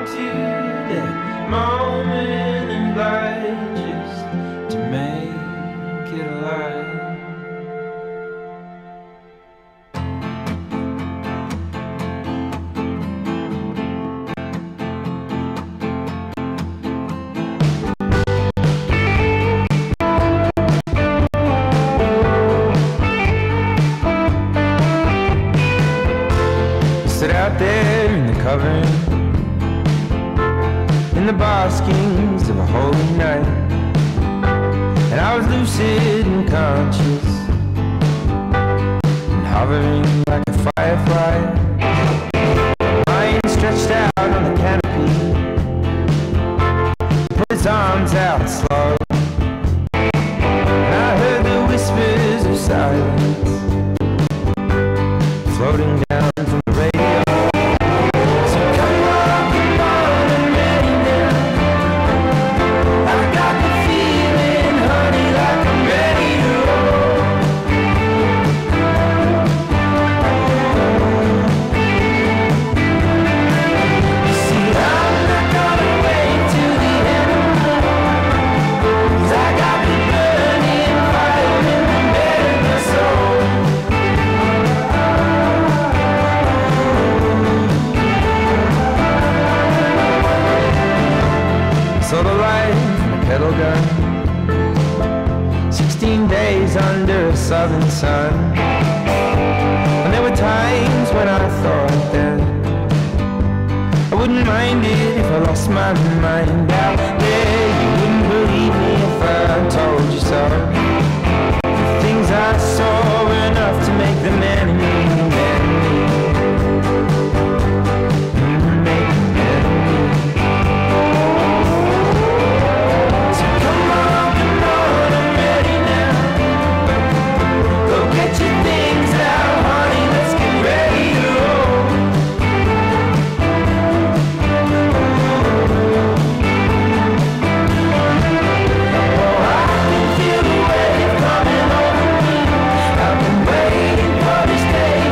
to that moment in light just to make it alive. Sit out there in the covering, in the baskings of a holy night, and I was lucid and conscious, and hovering like a firefly, lying stretched out on the canopy, put his arms out slow, and I heard the whispers of silence floating down from the radio. Sold a life in a kettle gun, 16 days under a southern sun. And there were times when I thought that I wouldn't mind it if I lost my mind out there. You wouldn't believe me if I told you so. The things I saw were enough to make the man in me, man in me. Stay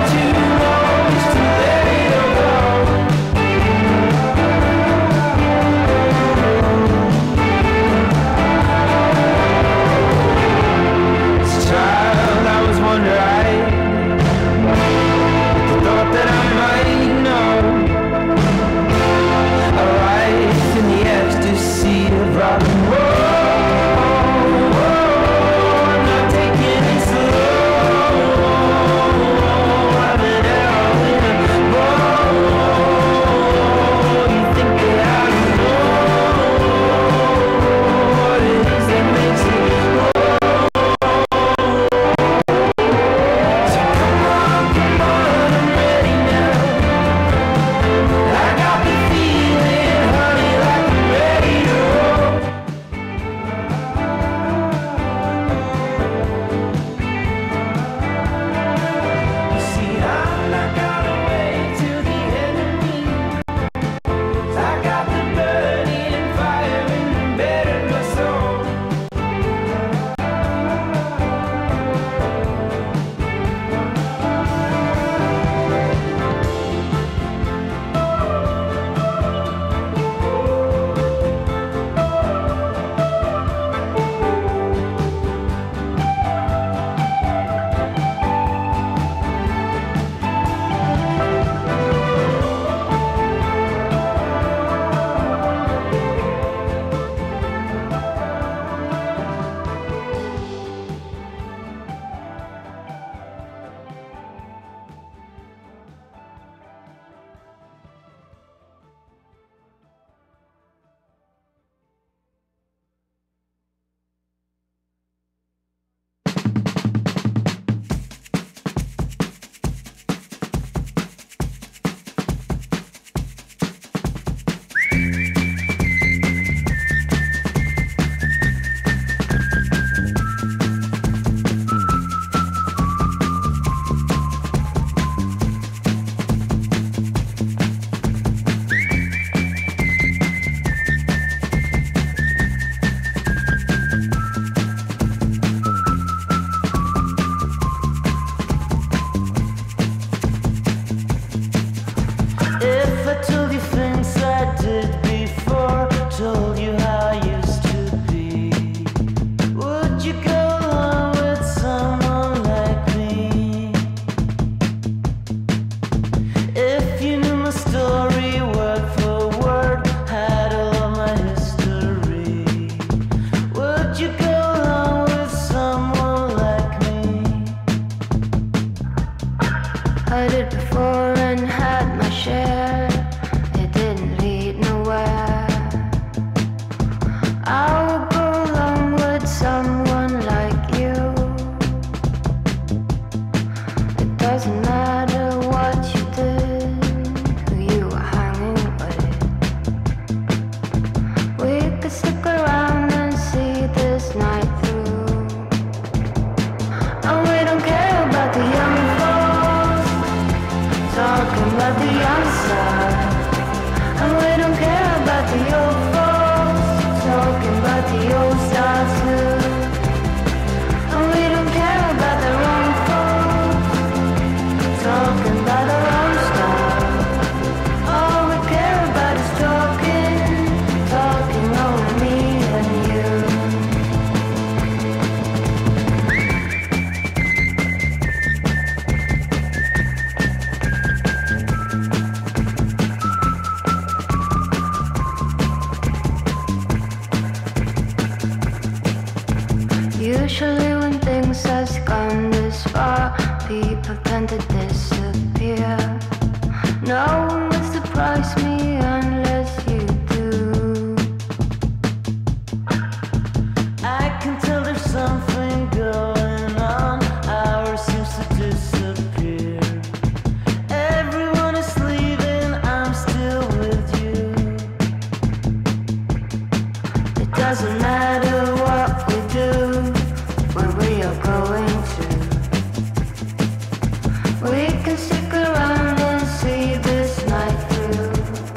the young side, and we don't care about the old folks. Talking about the old style too, and we don't care about the wrong folks. Talking about the wrong style. All we care about is talking, talking over me and you. Usually when things have gone this far, people tend to disappear. No one will surprise me unless you do. I can tell there's something going on. Ours seems to disappear. Everyone is leaving, I'm still with you. It doesn't matter what we do, where we are going to. We can stick around and see this night through.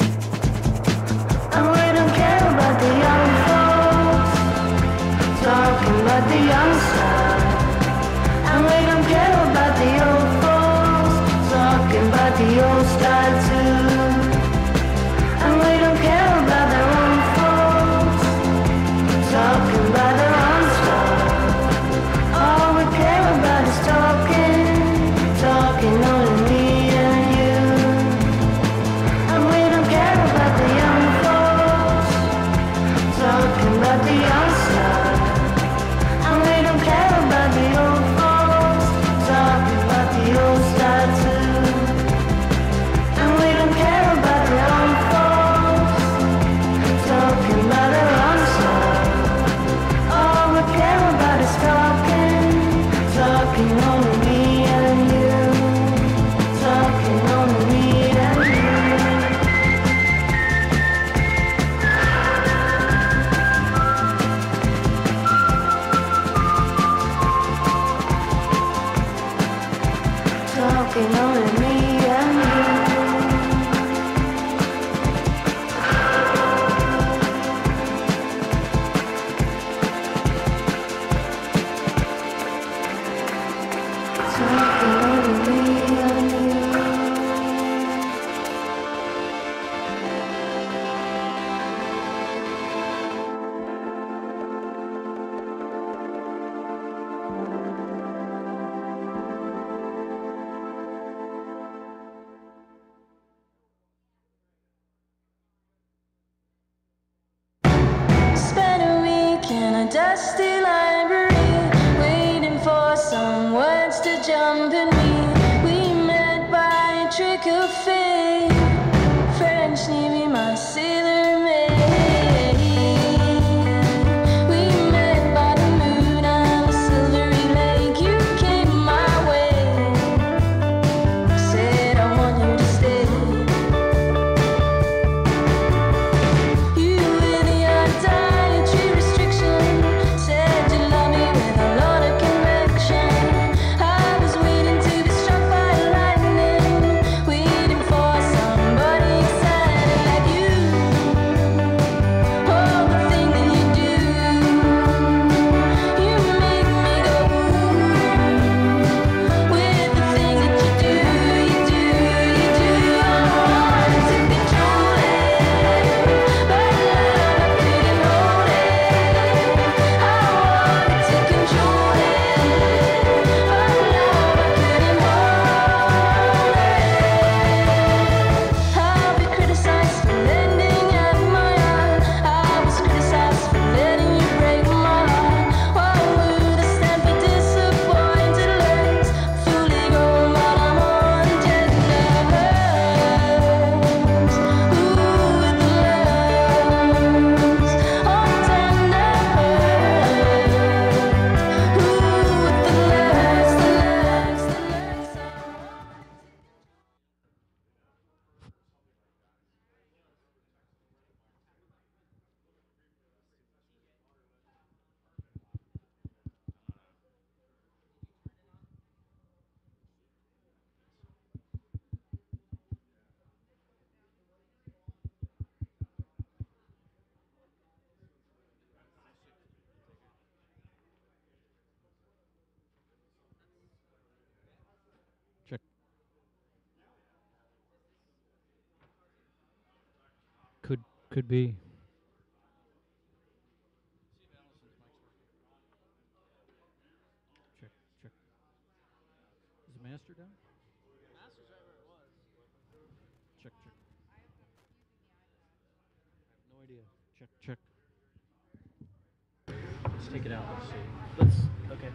And we don't care about the young folks, talking about the young side. And we don't care about the old folks, talking about the old style too. And we don't care about their own folks, talking about their own style. All we care about is talking, talking only me and you. And we don't care about the young folks, talking about the young side. And we don't care about the old folks, talking about the old style too. And we don't care about the young folks, talking about their own side. All we care about is talking, talking only me and you, talking only me and you. Talking only me and you. Talking only me and you. Spent a week in a dusty library, waiting for some words to jump in me. We met by a trick of fate. French Navy, my sailor maid. We met by the moon and the silvery lake. You came my way, said I want you to stay. You with your dietary restriction said you love me with a lot of conviction. I was waiting to be struck by lightning, waiting for somebody excited like you. Could be. Check, check. Is the master down? Master's right where it was. Check, check. I have no idea. Check, check. Let's take it out. Let's see. Okay.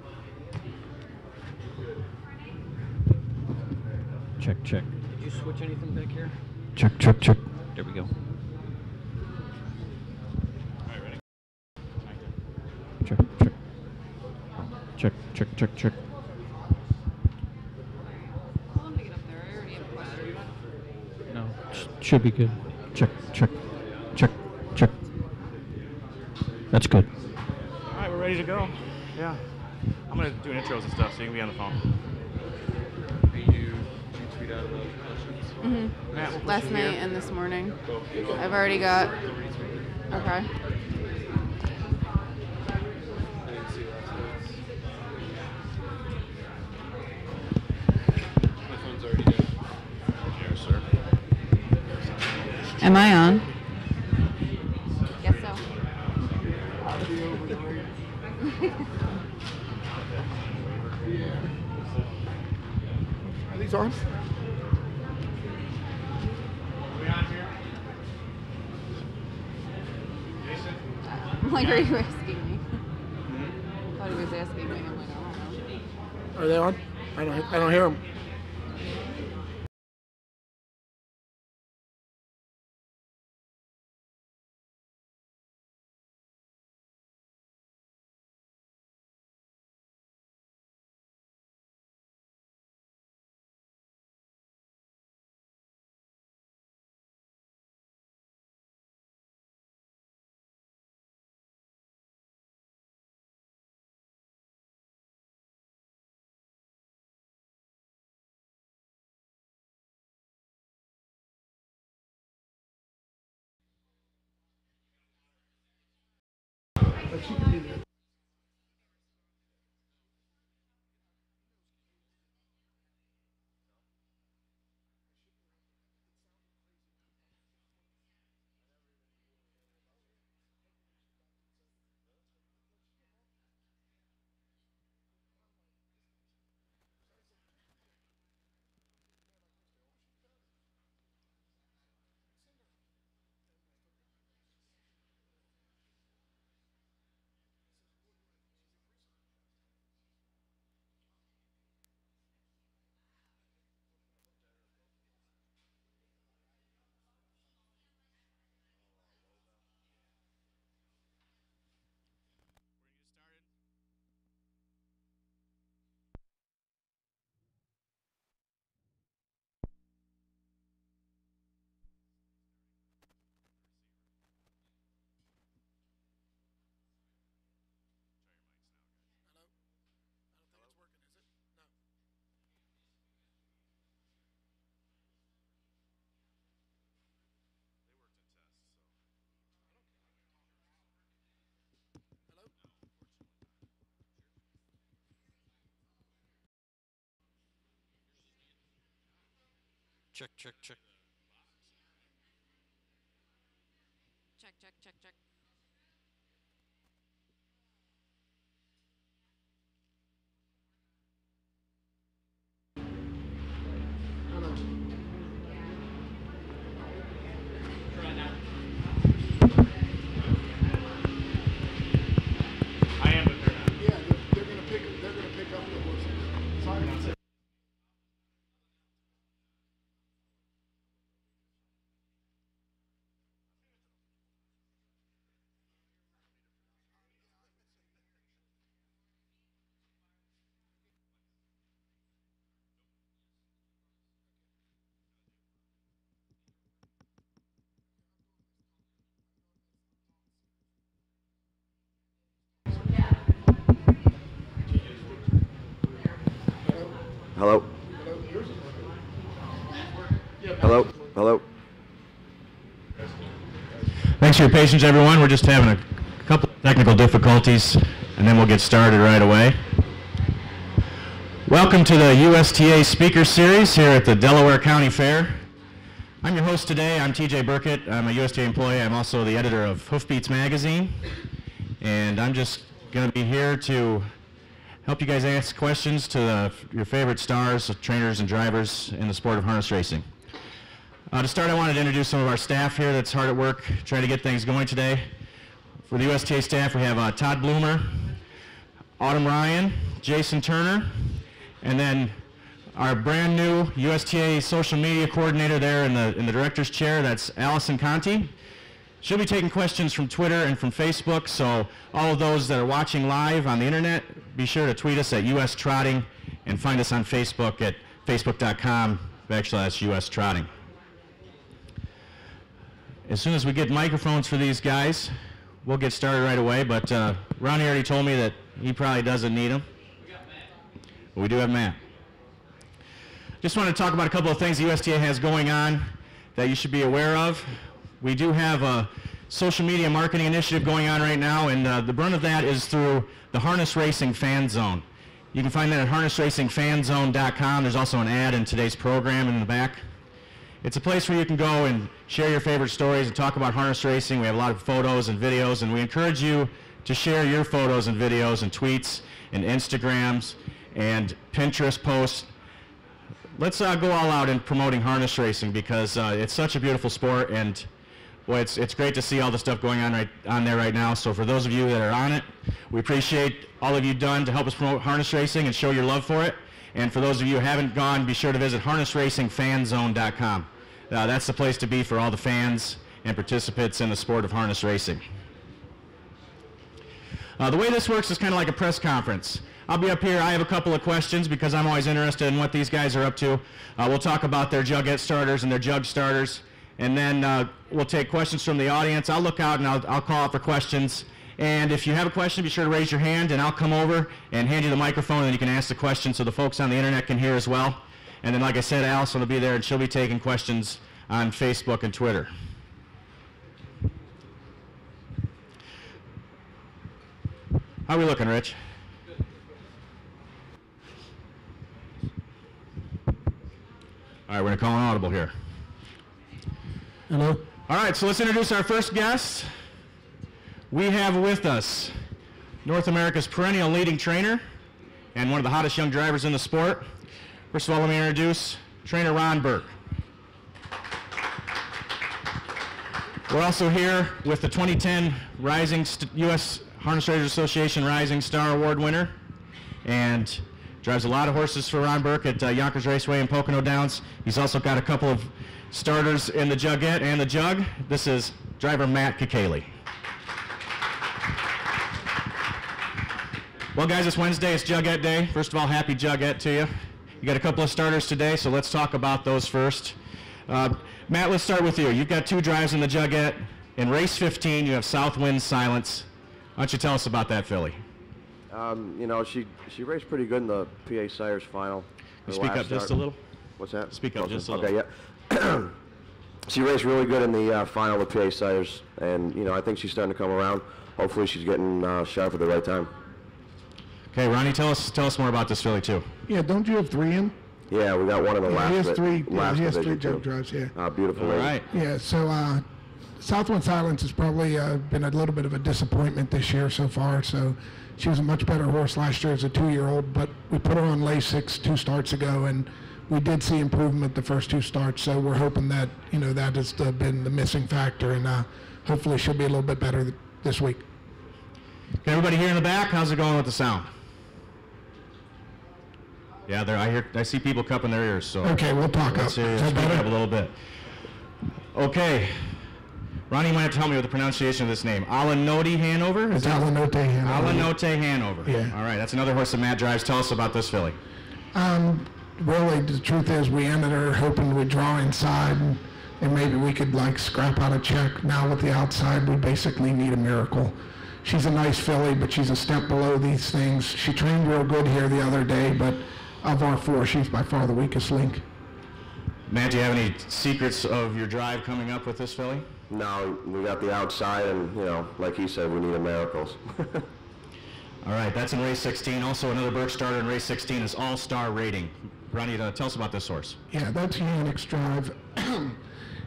Check, check. Did you switch anything back here? Check, check, check. There we go. All right, ready? Check, check. Check, check, check, check. Tell him to get up there. I already have a question. No, should be good. Check, check, check, check. That's good. All right, we're ready to go. Yeah. I'm going to do intros and stuff so you can be on the phone. Matt, we'll put Last you night here. and this morning. I've already got. Okay. My phone's already dead. Here, sir. Am I on? Guess so. Are these on? I'm like, are you asking me? I thought he was asking me. I'm like, I don't know. Are they on? I don't hear them. Check, check, check. Check, check, check, check. I am, but they're not. Yeah, they're gonna pick up the horse. Sorry. Hello? Hello? Hello? Thanks for your patience, everyone. We're just having a couple of technical difficulties, and then we'll get started right away. Welcome to the USTA Speaker Series here at the Delaware County Fair. I'm your host today. I'm TJ Burkett. I'm a USTA employee. I'm also the editor of Hoofbeats magazine. And I'm just going to be here to help you guys ask questions to your favorite stars, trainers, and drivers in the sport of harness racing. To start, I wanted to introduce some of our staff here that's hard at work trying to get things going today. For the USTA staff, we have Todd Bloomer, Autumn Ryan, Jason Turner, and then our brand new USTA social media coordinator there in the director's chair, that's Allison Conti. She'll be taking questions from Twitter and from Facebook, so all of those that are watching live on the internet, be sure to tweet us at US Trotting and find us on Facebook at facebook.com/US Trotting. As soon as we get microphones for these guys, we'll get started right away, but Ronnie already told me that he probably doesn't need them. We got Matt. Well, we do have Matt. Just want to talk about a couple of things the USTA has going on that you should be aware of. We do have a social media marketing initiative going on right now, and the brunt of that is through the Harness Racing Fan Zone. You can find that at harnessracingfanzone.com. There's also an ad in today's program in the back. It's a place where you can go and share your favorite stories and talk about harness racing. We have a lot of photos and videos, and we encourage you to share your photos and videos and tweets and Instagrams and Pinterest posts. Let's go all out in promoting harness racing because it's such a beautiful sport, and boy, it's great to see all the stuff going on there right now. So for those of you that are on it, we appreciate all of you done to help us promote harness racing and show your love for it. And for those of you who haven't gone, be sure to visit harnessracingfanzone.com. That's the place to be for all the fans and participants in the sport of harness racing. The way this works is kind of like a press conference. I'll be up here. I have a couple of questions because I'm always interested in what these guys are up to. We'll talk about their jugette starters and their jug starters, and then we'll take questions from the audience. I'll look out and I'll call out for questions. And if you have a question, be sure to raise your hand, and I'll come over and hand you the microphone, and then you can ask the question so the folks on the internet can hear as well. And then, like I said, Allison will be there, and she'll be taking questions on Facebook and Twitter. How are we looking, Rich? All right, we're going to call an audible here. Hello. All right, so let's introduce our first guest. We have with us North America's perennial leading trainer and one of the hottest young drivers in the sport. First of all, let me introduce trainer Ron Burke. We're also here with the 2010 U.S. Harness Racers Association Rising Star Award winner, and drives a lot of horses for Ron Burke at Yonkers Raceway in Pocono Downs. He's also got a couple of starters in the jugette and the jug. This is driver Matt Kakaley. Well, guys, it's Wednesday. It's Jugette Day. First of all, happy Jugette to you. You got a couple of starters today, so let's talk about those first. Matt, let's start with you. You've got two drives in the Jugette. In race 15, you have Southwind Silence. Why don't you tell us about that filly? You know, she raced pretty good in the PA Sires final. Can you speak up just a little? What's that? Speak up just a little. Okay, yeah. She raced really good in the final with PA Sires, and, you know, I think she's starting to come around. Hopefully she's getting sharp at the right time. Okay, Ronnie, tell us more about this filly, too. Yeah, don't you have three in? Yeah, we got one in the last. He has three. Last He has division, three jug too. drives. Yeah. Beautiful. All lady. right. Yeah. So Southwind Silence has probably been a little bit of a disappointment this year so far. So she was a much better horse last year as a 2-year-old, but we put her on Lasix 2 starts ago, and we did see improvement the first 2 starts. So we're hoping that that has been the missing factor, and hopefully she'll be a little bit better this week. Okay, everybody here in the back, how's it going with the sound? Yeah, I see people cupping their ears, so. Okay, we'll talk up. Let's hear you Is that speak better? up a little bit. Okay. Ronnie, you might have to help me with the pronunciation of this name. Alanote Hanover? It's Alanote Hanover. Alanote Hanover. Yeah. All right, that's another horse that Matt drives. Tell us about this filly. Really, the truth is we ended her hoping we'd draw inside and maybe we could scrap out a check. Now with the outside, we basically need a miracle. She's a nice filly, but she's a step below these things. She trained real good here the other day, but of our 4, she's by far the weakest link. Matt, do you have any secrets of your drive coming up with this filly? No, we got the outside, and, like he said, we need a miracle. All right, that's in race 16. Also, another Burke starter in race 16 is All-Star Rating. Ronnie, tell us about this horse. Yeah, that's Yannick's drive.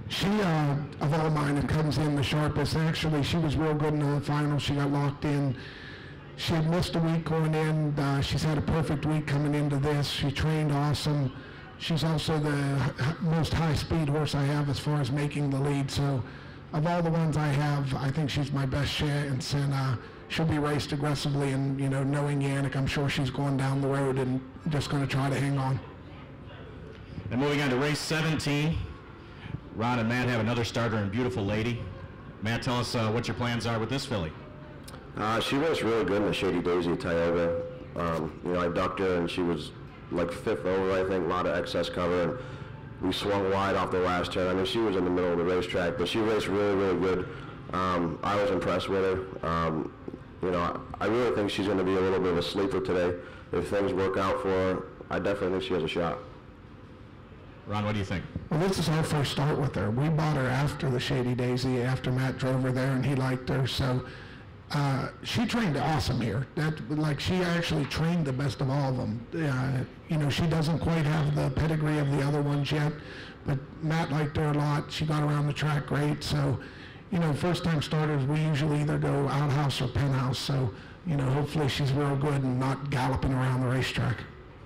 She, of all mine, it comes in the sharpest. Actually, she was real good in the final. She got locked in. She had missed a week going in. She's had a perfect week coming into this. She trained awesome. She's also the most high-speed horse I have as far as making the lead. So of all the ones I have, I think she's my best chance, and she'll be raced aggressively. And, you know, knowing Yannick, I'm sure she's going down the road and just going to try to hang on. And moving on to race 17, Ron and Matt have another starter in Beautiful Lady. Matt, tell us what your plans are with this filly. She raced really good in the Shady Daisy at Tioga. You know, I ducked her and she was like 5th over, I think, a lot of excess cover, and we swung wide off the last turn. I mean, she was in the middle of the racetrack, but she raced really, really good. I was impressed with her. You know, I really think she's going to be a little bit of a sleeper today. If things work out for her, I definitely think she has a shot. Ron, what do you think? Well, this is our first start with her. We bought her after the Shady Daisy, after Matt drove her there and he liked her. So she trained awesome here. She actually trained the best of all of them. You know, she doesn't quite have the pedigree of the other ones yet, but Matt liked her a lot. She got around the track great. So, you know, first-time starters, we usually either go outhouse or penthouse. So, you know, hopefully she's real good and not galloping around the racetrack.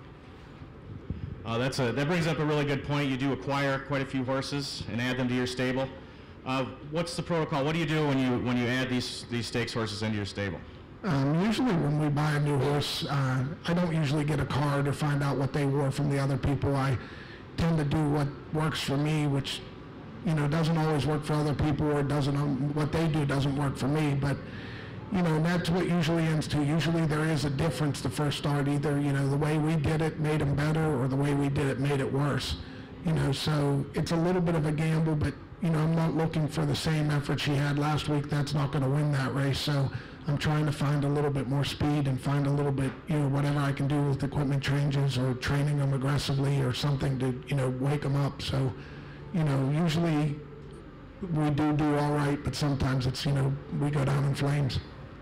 That brings up a really good point. You do acquire quite a few horses and add them to your stable. What's the protocol? What do you do when you add these stakes horses into your stable? Usually when we buy a new horse, I don't usually get a card or find out what they wore from the other people. I tend to do what works for me, which, you know, doesn't always work for other people, or what they do doesn't work for me. But, you know, and that's what usually ends to. Usually there is a difference the first start. Either, you know, the way we did it made them better, or the way we did it made it worse. You know, so it's a little bit of a gamble, but, you know, I'm not looking for the same effort she had last week. That's not going to win that race. So I'm trying to find a little bit more speed and find a little bit, you know, whatever I can do with equipment changes or training them aggressively or something to, you know, wake them up. So, you know, usually we do all right, but sometimes it's, you know, we go down in flames.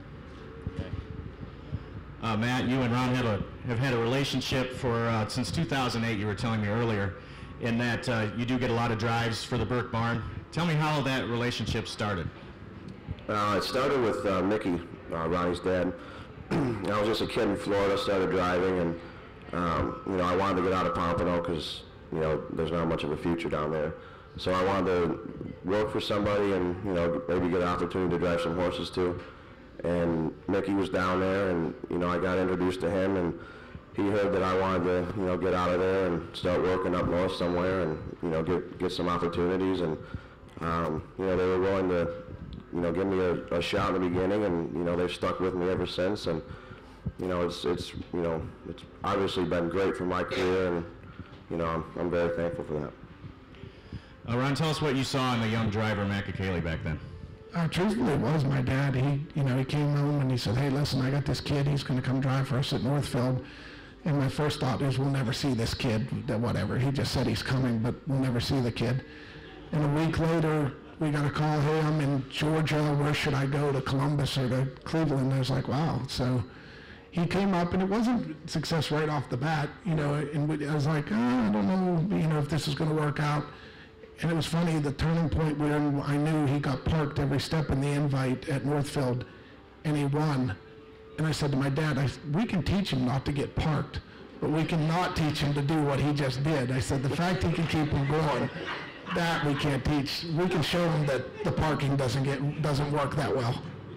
Matt, you and Ron have had a relationship for since 2008, you were telling me earlier, in that you do get a lot of drives for the Burke Barn. Tell me how that relationship started. It started with Mickey, Ronnie's dad. I was just a kid in Florida, started driving, and you know, I wanted to get out of Pompano because, you know, there's not much of a future down there. So I wanted to work for somebody and, you know, maybe get an opportunity to drive some horses too. And Mickey was down there, and, you know, I got introduced to him, and he heard that I wanted to, you know, get out of there and start working up north somewhere and, you know, get some opportunities. And, you know, they were willing to, you know, give me a shot in the beginning, and, you know, they've stuck with me ever since. And, you know, it's you know, it's obviously been great for my career, and, you know, I'm very thankful for that. Ron, tell us what you saw in the young driver, Matt Kakaley, back then. Truthfully, it was my dad. He came home and he said, "Hey, listen, I got this kid. He's going to come drive for us at Northfield." And my first thought is, we'll never see this kid. Whatever. He just said he's coming, but we'll never see the kid. And a week later, we got a call. "Hey, I'm in Georgia. Where should I go, to Columbus or to Cleveland?" And I was like, wow. So he came up, and it wasn't success right off the bat. You know, and I was like, I don't know, you know, if this is going to work out. And it was funny, the turning point where I knew he got parked every step in the invite at Northfield, and he won. And I said to my dad, we can teach him not to get parked, but we cannot teach him to do what he just did. I said, the fact he can keep him going, that we can't teach. We can show him that the parking doesn't work that well.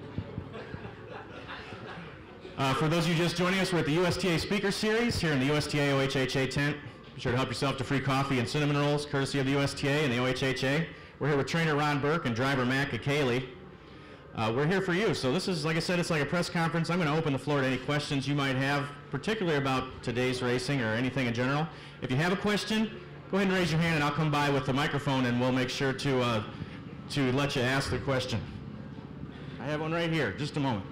For those of you just joining us, we're at the USTA Speaker Series here in the USTA OHHA tent. Be sure to help yourself to free coffee and cinnamon rolls, courtesy of the USTA and the OHHA. We're here with trainer Ron Burke and driver Matt Kakaley. We're here for you. So this is, like I said, it's like a press conference. I'm going to open the floor to any questions you might have, particularly about today's racing or anything in general. If you have a question, go ahead and raise your hand, and I'll come by with the microphone, and we'll make sure to let you ask the question. I have one right here. Just a moment.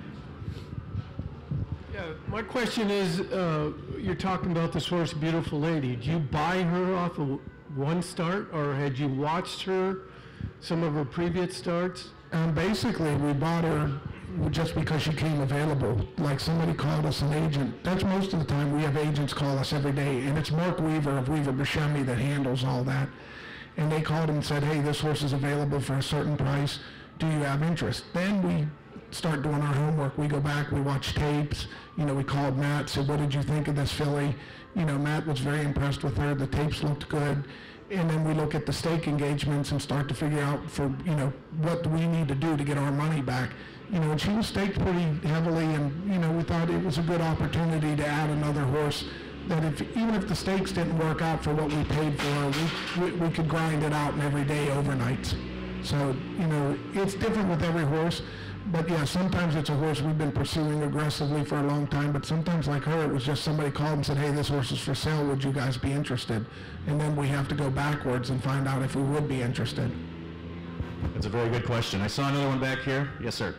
Yeah, my question is, you're talking about this horse, Beautiful Lady. Did you buy her off of one start, or had you watched her, some of her previous starts? Basically, we bought her just because she came available. Like, somebody called us an agent. That's most of the time. We have agents call us every day, and it's Mark Weaver of Weaver Buscemi that handles all that. and they called and said, hey, this horse is available for a certain price. Do you have interest? Then we start doing our homework. We go back, we watch tapes. You know, we called Matt, said, what did you think of this filly? You know, Matt was very impressed with her. The tapes looked good. And then we look at the stake engagements and start to figure out what do we need to do to get our money back. You know, and she was staked pretty heavily, and, you know, we thought it was a good opportunity to add another horse that even if the stakes didn't work out for what we paid for her, we could grind it out in everyday overnights. So, you know, it's different with every horse. But yeah, sometimes it's a horse we've been pursuing aggressively for a long time, but sometimes like her, it was just somebody called and said, hey, this horse is for sale, would you guys be interested? And then we have to go backwards and find out if we would be interested. That's a very good question. I saw another one back here. Yes, sir.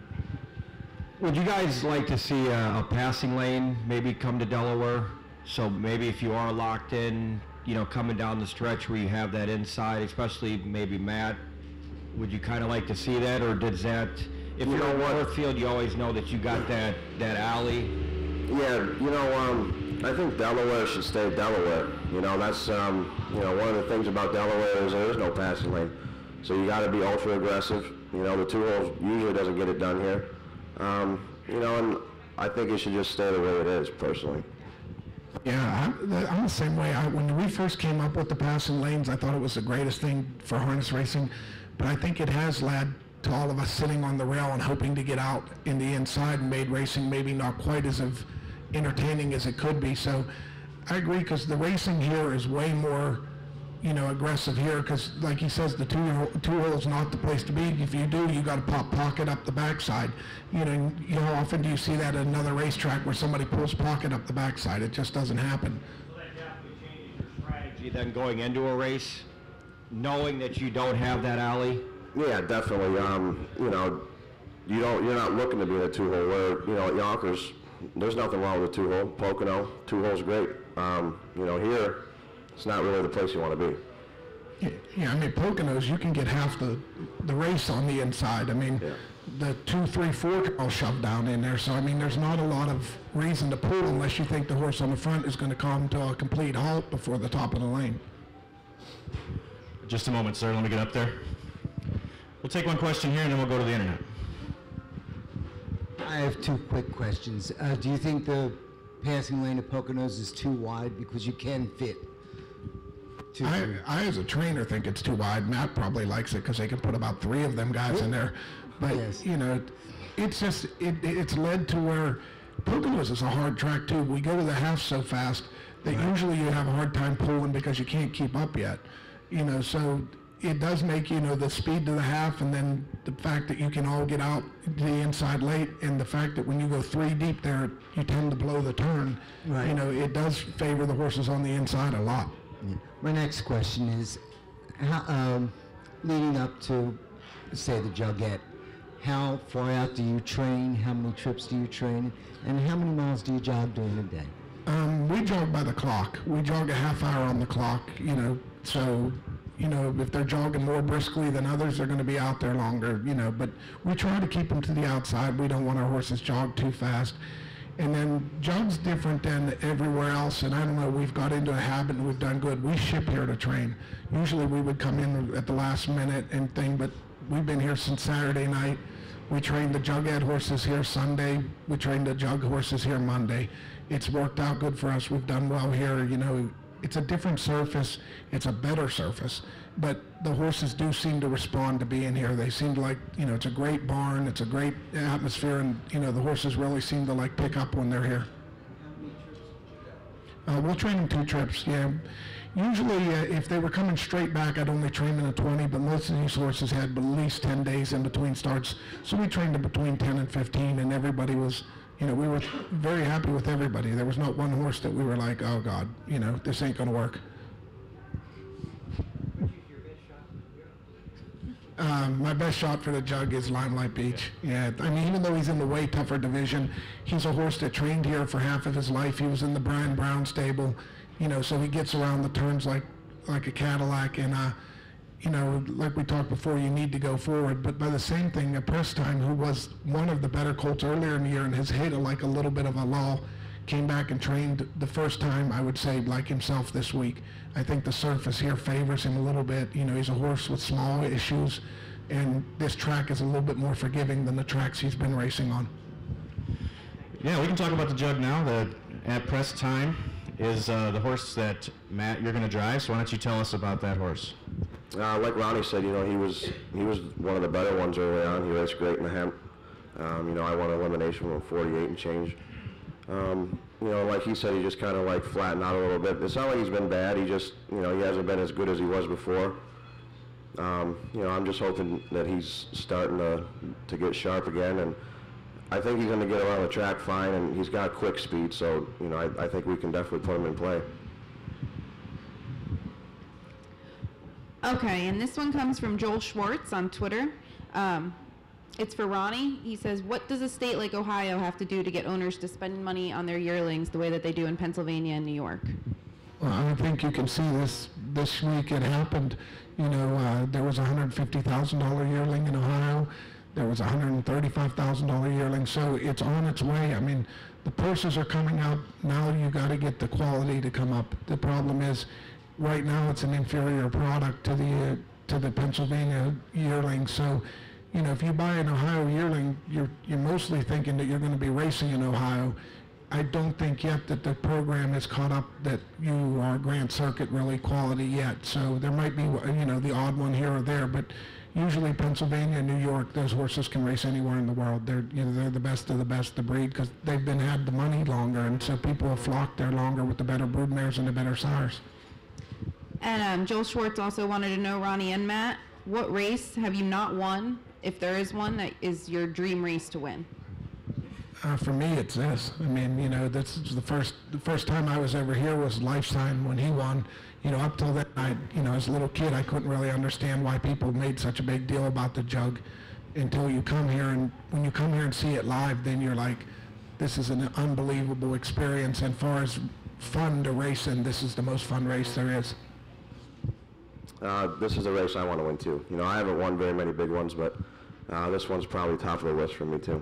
Would you guys like to see a passing lane maybe come to Delaware? So maybe if you are locked in, you know, coming down the stretch where you have that inside, especially maybe Matt, would you kind of like to see that, or does that... If you're in Northfield, you always know that you got that alley. Yeah, you know, I think Delaware should stay Delaware. You know, that's, you know, one of the things about Delaware is there is no passing lane. So you got to be ultra aggressive. You know, the 2 holes usually doesn't get it done here. You know, and I think it should just stay the way it is, personally. Yeah, I'm the same way. When we first came up with the passing lanes, I thought it was the greatest thing for harness racing, but I think it has led to all of us sitting on the rail and hoping to get out in the inside and made racing maybe not quite as entertaining as it could be. So I agree, because the racing here is way more, you know, aggressive here, because like he says, the two hole's not the place to be. If you do, you got to pop pocket up the backside. You know, how often do you see that at another racetrack where somebody pulls pocket up the backside? It just doesn't happen. So that definitely changes your strategy then going into a race, knowing that you don't have that alley. Yeah, definitely. You know, you're not looking to be in a 2 hole. Where, you know, at Yonkers, there's nothing wrong with a 2 hole. Pocono, 2 holes great. You know, here, it's not really the place you want to be. Yeah, I mean, Poconos, you can get half the race on the inside. I mean, yeah. The 2, 3, 4 can all shoved down in there. So, I mean, there's not a lot of reason to pull unless you think the horse on the front is going to come to a complete halt before the top of the lane. Just a moment, sir. Let me get up there. We'll take one question here, and then we'll go to the internet. I have 2 quick questions. Do you think the passing lane at Poconos is too wide? Because you can fit 2, 3. I, as a trainer, think it's too wide. Matt probably likes it because they can put about 3 of them guys in there. But, yes. You know, it's just, it's led to where Poconos is a hard track, too. We go to the half so fast that usually you have a hard time pulling because you can't keep up yet. You know, so it does make, you know, the speed to the half, and then the fact that you can all get out to the inside late, and the fact that when you go 3 deep there, you tend to blow the turn. Right. You know, it does favor the horses on the inside a lot. Yeah. My next question is, how, leading up to, say, the Jugette, how far out do you train? How many trips do you train? And how many miles do you jog during a day? We jog by the clock. We jog a half hour on the clock, you know, so, you know, if they're jogging more briskly than others, they're going to be out there longer, you know, but we try to keep them to the outside. We don't want our horses jog too fast. And then jog's different than everywhere else, and I don't know, we've got into a habit and we've done good. We ship here to train. Usually we would come in at the last minute and thing, but we've been here since Saturday night. We trained the Jugette horses here Sunday. We trained the Jug horses here Monday. It's worked out good for us. We've done well here, you know. It's a different surface. It's a better surface. But the horses do seem to respond to being here. They seem to like, you know, it's a great barn. It's a great atmosphere. And, you know, the horses really seem to like pick up when they're here. We'll train them 2 trips, yeah. Usually, if they were coming straight back, I'd only train them in 20, but most of these horses had at least 10 days in between starts. So we trained them between 10 and 15, and everybody was, you know, we were very happy with everybody. There was not one horse that we were like, oh, God, you know, this ain't going to work. My best shot for the Jug is Limelight Beach. Yeah, I mean, even though he's in the way tougher division, he's a horse that trained here for half of his life. He was in the Brian Brown stable, you know, so he gets around the turns like a Cadillac. And, you know, like we talked before, you need to go forward. But by the same thing, Press Time, who was one of the better colts earlier in the year and has hit like a little bit of a lull, came back and trained the first time, I would say, like himself this week. I think the surface here favors him a little bit. You know, he's a horse with small issues, and this track is a little bit more forgiving than the tracks he's been racing on. Yeah, we can talk about the Jug now. The at press time is the horse that, Matt, you're going to drive, so why don't you tell us about that horse? Like Ronnie said, you know, he was one of the better ones early on. He raced great in the hemp. You know, I won elimination from 48 and change. You know, like he said, he just kind of like flattened out a little bit. It's not like he's been bad. He just, you know, he hasn't been as good as he was before. You know, I'm just hoping that he's starting to get sharp again, and I think he's going to get around the track fine, and he's got quick speed, so, you know, I think we can definitely put him in play. Okay, and this one comes from Joel Schwartz on Twitter. It's for Ronnie. He says, what does a state like Ohio have to do to get owners to spend money on their yearlings the way that they do in Pennsylvania and New York? Well, I think you can see this week. It happened. You know, there was a $150,000 yearling in Ohio. There was a $135,000 yearling. So it's on its way. I mean, the purses are coming up. Now you got to get the quality to come up. The problem is, right now it's an inferior product to the Pennsylvania yearling. So, you know, if you buy an Ohio yearling, you're mostly thinking that you're going to be racing in Ohio. I don't think yet that the program is caught up that you are Grand Circuit really quality yet. So there might be, you know, the odd one here or there, but usually Pennsylvania and New York, those horses can race anywhere in the world. They're the best of the best to breed because they've had the money longer, and so people have flocked there longer with the better broodmares and the better sires. And Joel Schwartz also wanted to know, Ronnie and Matt, what race have you not won, if there is one, that is your dream race to win? For me, it's this. I mean, you know, this is the first time I was ever here was Lifesign when he won. You know, up till then, you know, as a little kid, I couldn't really understand why people made such a big deal about the Jug until you come here, and when you come here and see it live, then you're like, this is an unbelievable experience. And as far as fun to race in, this is the most fun race there is. This is a race I want to win too. You know, I haven't won very many big ones, but this one's probably top of the list for me too.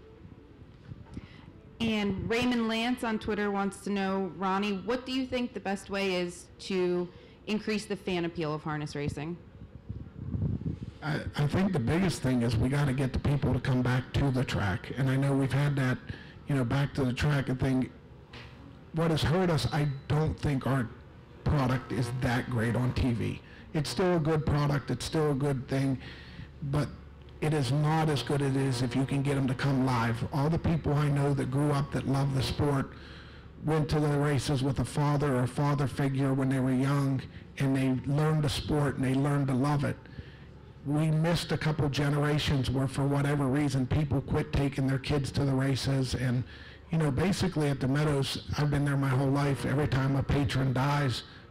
And Raymond Lance on Twitter wants to know, Ronnie, what do you think the best way is to increase the fan appeal of harness racing? I think the biggest thing is we got to get the people to come back to the track. And I know we've had that, you know, back to the track and thing. What has hurt us, I don't think our product is that great on TV. It's still a good product, it's still a good thing, but it is not as good as it is if you can get them to come live. All the people I know that grew up that love the sport went to the races with a father or a father figure when they were young, and they learned the sport and they learned to love it. We missed a couple generations where, for whatever reason, people quit taking their kids to the races. And, you know, basically at the Meadows, I've been there my whole life. Every time a patron dies,